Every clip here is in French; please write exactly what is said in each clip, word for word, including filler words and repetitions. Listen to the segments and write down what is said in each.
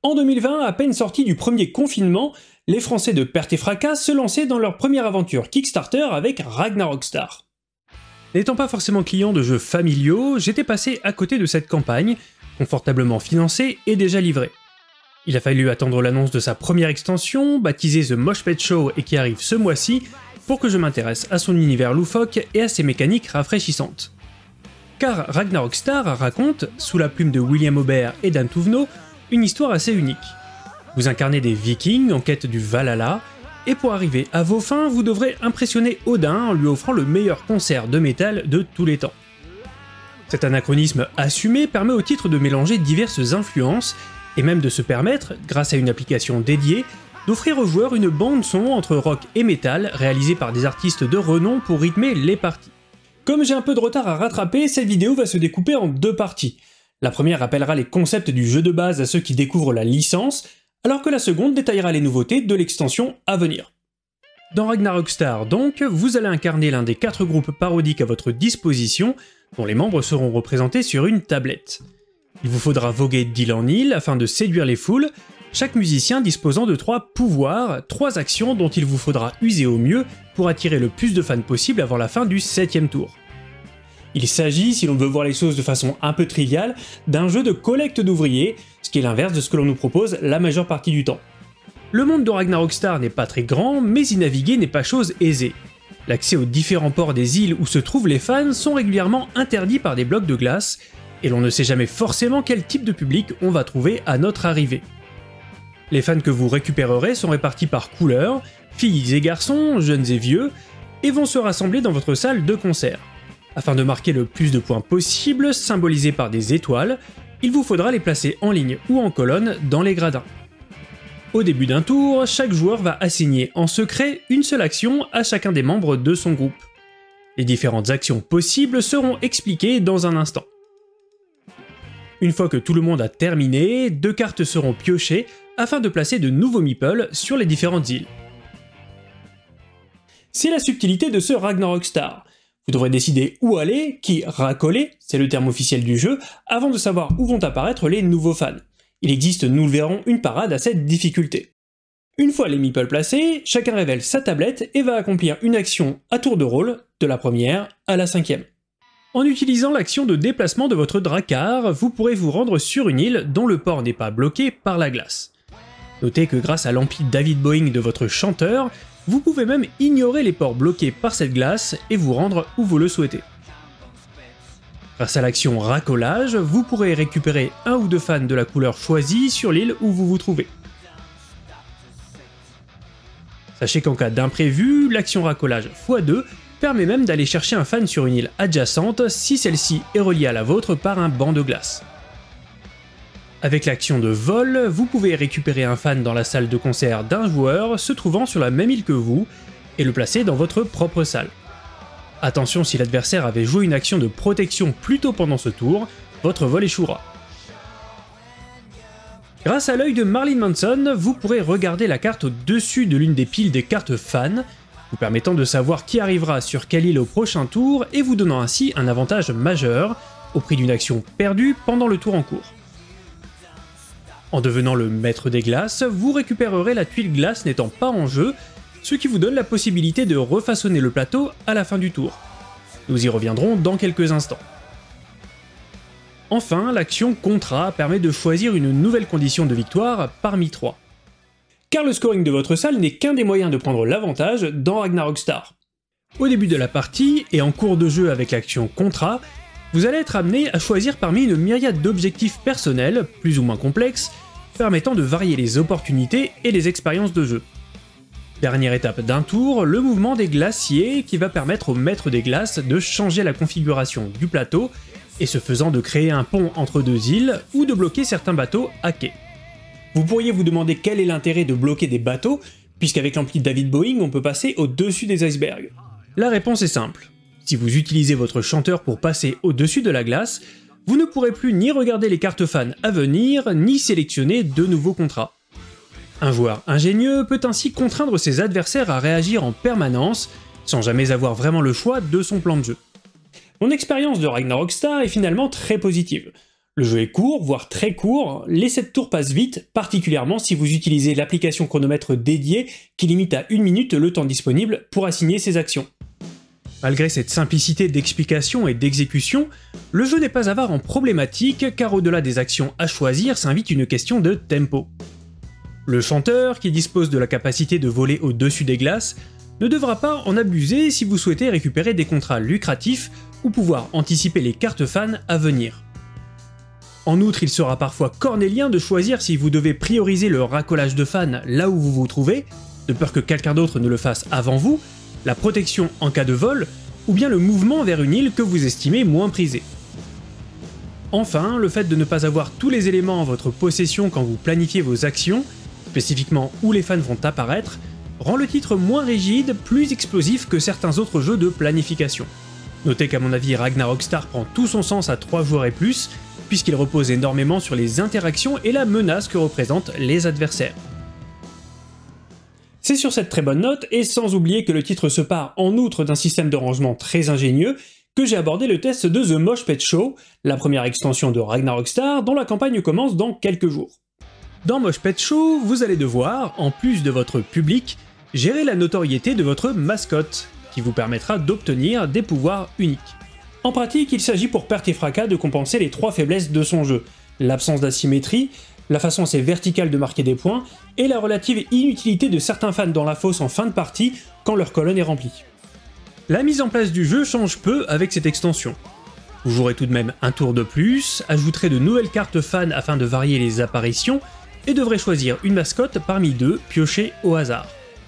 En deux mille vingt, à peine sortis du premier confinement, les Français de Perte et Fracas se lançaient dans leur première aventure Kickstarter avec Ragnarok Star. N'étant pas forcément client de jeux familiaux, j'étais passé à côté de cette campagne, confortablement financée et déjà livrée. Il a fallu attendre l'annonce de sa première extension, baptisée The Mosh Pet Show et qui arrive ce mois-ci, pour que je m'intéresse à son univers loufoque et à ses mécaniques rafraîchissantes. Car Ragnarok Star raconte, sous la plume de William Aubert et Dan Touvenot, une histoire assez unique. Vous incarnez des vikings en quête du Valhalla, et pour arriver à vos fins, vous devrez impressionner Odin en lui offrant le meilleur concert de métal de tous les temps. Cet anachronisme assumé permet au titre de mélanger diverses influences, et même de se permettre, grâce à une application dédiée, d'offrir aux joueurs une bande-son entre rock et métal réalisée par des artistes de renom pour rythmer les parties. Comme j'ai un peu de retard à rattraper, cette vidéo va se découper en deux parties. La première rappellera les concepts du jeu de base à ceux qui découvrent la licence, alors que la seconde détaillera les nouveautés de l'extension à venir. Dans Ragnarok Star donc, vous allez incarner l'un des quatre groupes parodiques à votre disposition, dont les membres seront représentés sur une tablette. Il vous faudra voguer d'île en île afin de séduire les foules, chaque musicien disposant de trois pouvoirs, trois actions dont il vous faudra user au mieux pour attirer le plus de fans possible avant la fin du septième tour. Il s'agit, si l'on veut voir les choses de façon un peu triviale, d'un jeu de collecte d'ouvriers, ce qui est l'inverse de ce que l'on nous propose la majeure partie du temps. Le monde de Ragnarok Star n'est pas très grand, mais y naviguer n'est pas chose aisée. L'accès aux différents ports des îles où se trouvent les fans sont régulièrement interdits par des blocs de glace, et l'on ne sait jamais forcément quel type de public on va trouver à notre arrivée. Les fans que vous récupérerez sont répartis par couleur, filles et garçons, jeunes et vieux, et vont se rassembler dans votre salle de concert. Afin de marquer le plus de points possible, symbolisés par des étoiles, il vous faudra les placer en ligne ou en colonne dans les gradins. Au début d'un tour, chaque joueur va assigner en secret une seule action à chacun des membres de son groupe. Les différentes actions possibles seront expliquées dans un instant. Une fois que tout le monde a terminé, deux cartes seront piochées afin de placer de nouveaux meeples sur les différentes îles. C'est la subtilité de ce Ragnarok Star. Vous devrez décider où aller, qui racoler, c'est le terme officiel du jeu, avant de savoir où vont apparaître les nouveaux fans. Il existe, nous le verrons, une parade à cette difficulté. Une fois les meeples placés, chacun révèle sa tablette et va accomplir une action à tour de rôle, de la première à la cinquième. En utilisant l'action de déplacement de votre drakkar, vous pourrez vous rendre sur une île dont le port n'est pas bloqué par la glace. Notez que grâce à l'ampli David Bowie de votre chanteur, vous pouvez même ignorer les ports bloqués par cette glace et vous rendre où vous le souhaitez. Grâce à l'action racolage, vous pourrez récupérer un ou deux fans de la couleur choisie sur l'île où vous vous trouvez. Sachez qu'en cas d'imprévu, l'action racolage fois deux permet même d'aller chercher un fan sur une île adjacente si celle-ci est reliée à la vôtre par un banc de glace. Avec l'action de vol, vous pouvez récupérer un fan dans la salle de concert d'un joueur se trouvant sur la même île que vous, et le placer dans votre propre salle. Attention, si l'adversaire avait joué une action de protection plus tôt pendant ce tour, votre vol échouera. Grâce à l'œil de Marilyn Manson, vous pourrez regarder la carte au-dessus de l'une des piles des cartes fans, vous permettant de savoir qui arrivera sur quelle île au prochain tour et vous donnant ainsi un avantage majeur, au prix d'une action perdue pendant le tour en cours. En devenant le maître des glaces, vous récupérerez la tuile glace n'étant pas en jeu, ce qui vous donne la possibilité de refaçonner le plateau à la fin du tour. Nous y reviendrons dans quelques instants. Enfin, l'action contrat permet de choisir une nouvelle condition de victoire parmi trois. Car le scoring de votre salle n'est qu'un des moyens de prendre l'avantage dans Ragnarok Star. Au début de la partie, et en cours de jeu avec l'action contrat, vous allez être amené à choisir parmi une myriade d'objectifs personnels, plus ou moins complexes, permettant de varier les opportunités et les expériences de jeu. Dernière étape d'un tour, le mouvement des glaciers qui va permettre au maître des glaces de changer la configuration du plateau et ce faisant de créer un pont entre deux îles ou de bloquer certains bateaux à quai. Vous pourriez vous demander quel est l'intérêt de bloquer des bateaux, puisqu'avec l'ampli David Bowie on peut passer au-dessus des icebergs. La réponse est simple. Si vous utilisez votre chanteur pour passer au-dessus de la glace, vous ne pourrez plus ni regarder les cartes fans à venir, ni sélectionner de nouveaux contrats. Un joueur ingénieux peut ainsi contraindre ses adversaires à réagir en permanence, sans jamais avoir vraiment le choix de son plan de jeu. Mon expérience de Ragnarok Star est finalement très positive. Le jeu est court, voire très court, les sept tours passent vite, particulièrement si vous utilisez l'application chronomètre dédiée qui limite à une minute le temps disponible pour assigner ses actions. Malgré cette simplicité d'explication et d'exécution, le jeu n'est pas avare en problématiques car au-delà des actions à choisir s'invite une question de tempo. Le chanteur, qui dispose de la capacité de voler au-dessus des glaces, ne devra pas en abuser si vous souhaitez récupérer des contrats lucratifs ou pouvoir anticiper les cartes fans à venir. En outre, il sera parfois cornélien de choisir si vous devez prioriser le racolage de fans là où vous vous trouvez, de peur que quelqu'un d'autre ne le fasse avant vous, la protection en cas de vol, ou bien le mouvement vers une île que vous estimez moins prisée. Enfin, le fait de ne pas avoir tous les éléments en votre possession quand vous planifiez vos actions, spécifiquement où les fans vont apparaître, rend le titre moins rigide, plus explosif que certains autres jeux de planification. Notez qu'à mon avis Ragnarok Star prend tout son sens à trois joueurs et plus, puisqu'il repose énormément sur les interactions et la menace que représentent les adversaires. C'est sur cette très bonne note, et sans oublier que le titre se part en outre d'un système de rangement très ingénieux, que j'ai abordé le test de The Mosh Pet Show, la première extension de Ragnarok Star dont la campagne commence dans quelques jours. Dans Mosh Pet Show, vous allez devoir, en plus de votre public, gérer la notoriété de votre mascotte, qui vous permettra d'obtenir des pouvoirs uniques. En pratique, il s'agit pour Perte et Fracas de compenser les trois faiblesses de son jeu, l'absence d'asymétrie, la façon assez verticale de marquer des points, et la relative inutilité de certains fans dans la fosse en fin de partie quand leur colonne est remplie. La mise en place du jeu change peu avec cette extension. Vous jouerez tout de même un tour de plus, ajouterez de nouvelles cartes fans afin de varier les apparitions, et devrez choisir une mascotte parmi deux piochées au hasard.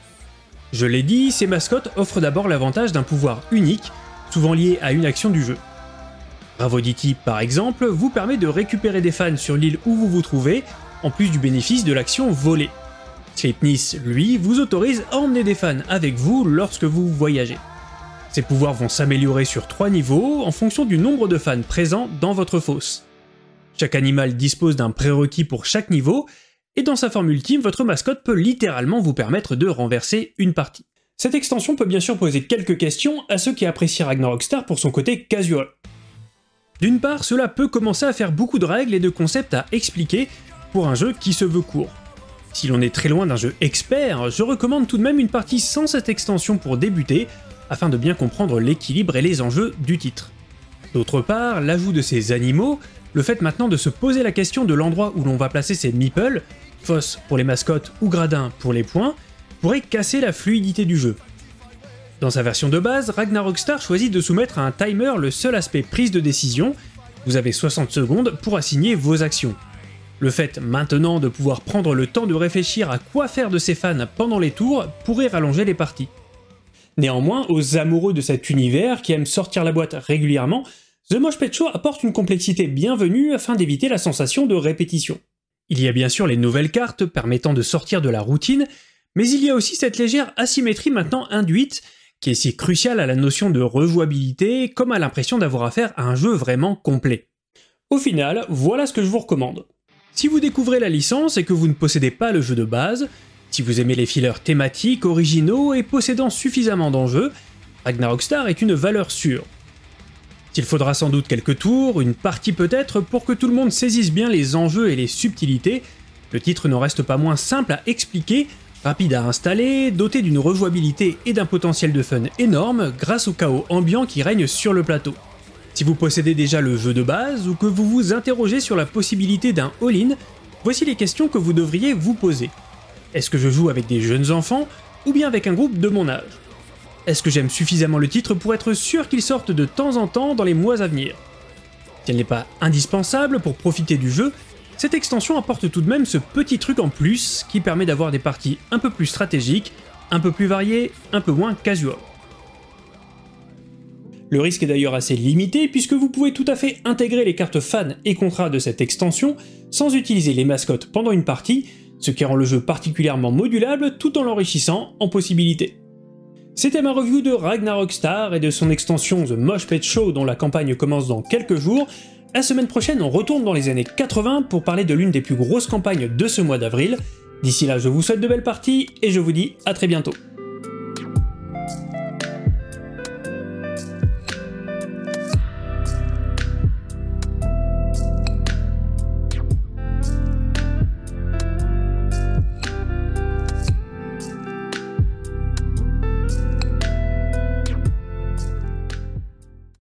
Je l'ai dit, ces mascottes offrent d'abord l'avantage d'un pouvoir unique, souvent lié à une action du jeu. Ravoditi, par exemple, vous permet de récupérer des fans sur l'île où vous vous trouvez, en plus du bénéfice de l'action volée. Sleipnir, lui, vous autorise à emmener des fans avec vous lorsque vous voyagez. Ces pouvoirs vont s'améliorer sur trois niveaux en fonction du nombre de fans présents dans votre fosse. Chaque animal dispose d'un prérequis pour chaque niveau, et dans sa forme ultime, votre mascotte peut littéralement vous permettre de renverser une partie. Cette extension peut bien sûr poser quelques questions à ceux qui apprécient Ragnarok Star pour son côté casual. D'une part, cela peut commencer à faire beaucoup de règles et de concepts à expliquer pour un jeu qui se veut court. Si l'on est très loin d'un jeu expert, je recommande tout de même une partie sans cette extension pour débuter, afin de bien comprendre l'équilibre et les enjeux du titre. D'autre part, l'ajout de ces animaux, le fait maintenant de se poser la question de l'endroit où l'on va placer ces meeples, fosse pour les mascottes ou gradins pour les points, pourrait casser la fluidité du jeu. Dans sa version de base, Ragnarok Star choisit de soumettre à un timer le seul aspect prise de décision, vous avez soixante secondes pour assigner vos actions. Le fait maintenant de pouvoir prendre le temps de réfléchir à quoi faire de ses fans pendant les tours pourrait rallonger les parties. Néanmoins, aux amoureux de cet univers qui aiment sortir la boîte régulièrement, The Mosh Pet Show apporte une complexité bienvenue afin d'éviter la sensation de répétition. Il y a bien sûr les nouvelles cartes permettant de sortir de la routine, mais il y a aussi cette légère asymétrie maintenant induite, qui est si cruciale à la notion de rejouabilité comme à l'impression d'avoir affaire à un jeu vraiment complet. Au final, voilà ce que je vous recommande. Si vous découvrez la licence et que vous ne possédez pas le jeu de base, si vous aimez les fillers thématiques, originaux et possédant suffisamment d'enjeux, Ragnarok Star est une valeur sûre. Il faudra sans doute quelques tours, une partie peut-être, pour que tout le monde saisisse bien les enjeux et les subtilités, le titre n'en reste pas moins simple à expliquer, rapide à installer, doté d'une rejouabilité et d'un potentiel de fun énorme grâce au chaos ambiant qui règne sur le plateau. Si vous possédez déjà le jeu de base ou que vous vous interrogez sur la possibilité d'un all-in, voici les questions que vous devriez vous poser. Est-ce que je joue avec des jeunes enfants ou bien avec un groupe de mon âge? Est-ce que j'aime suffisamment le titre pour être sûr qu'il sorte de temps en temps dans les mois à venir? Si elle n'est pas indispensable pour profiter du jeu, cette extension apporte tout de même ce petit truc en plus qui permet d'avoir des parties un peu plus stratégiques, un peu plus variées, un peu moins casual. Le risque est d'ailleurs assez limité puisque vous pouvez tout à fait intégrer les cartes fans et contrats de cette extension sans utiliser les mascottes pendant une partie, ce qui rend le jeu particulièrement modulable tout en l'enrichissant en possibilités. C'était ma review de Ragnarok Star et de son extension The Mosh Pet Show dont la campagne commence dans quelques jours. La semaine prochaine, on retourne dans les années quatre-vingts pour parler de l'une des plus grosses campagnes de ce mois d'avril. D'ici là, je vous souhaite de belles parties et je vous dis à très bientôt.